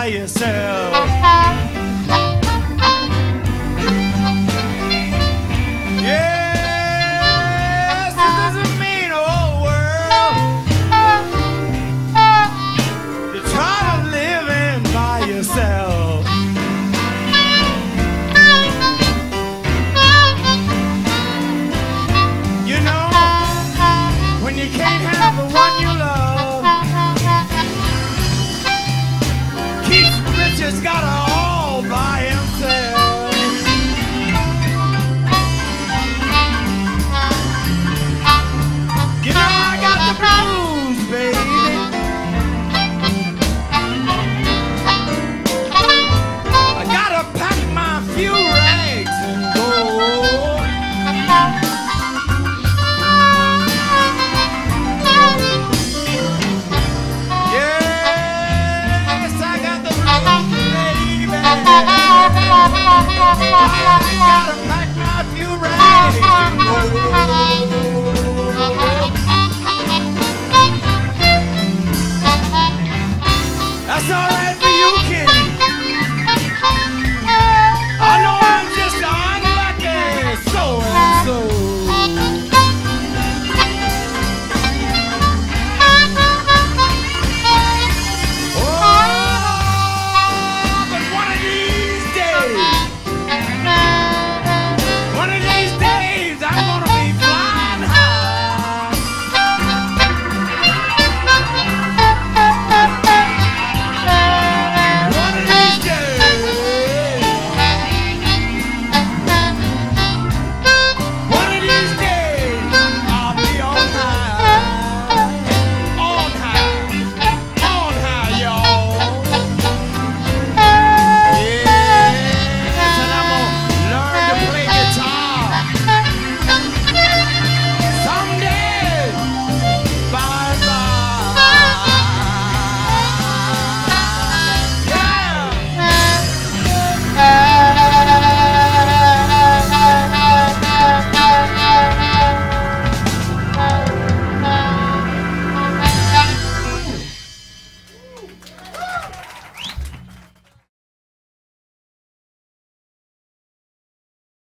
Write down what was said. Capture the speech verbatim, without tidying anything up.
yourself. Yes, this is a mean old world. You try to live in by yourself. You know, when you can't have the one you love, Keith Richards got it all by himself. You know I got the blues, baby. I gotta pack my few rags and go. Yes, I got the blues, baby. I gotta pack my few rags and go. That's all right.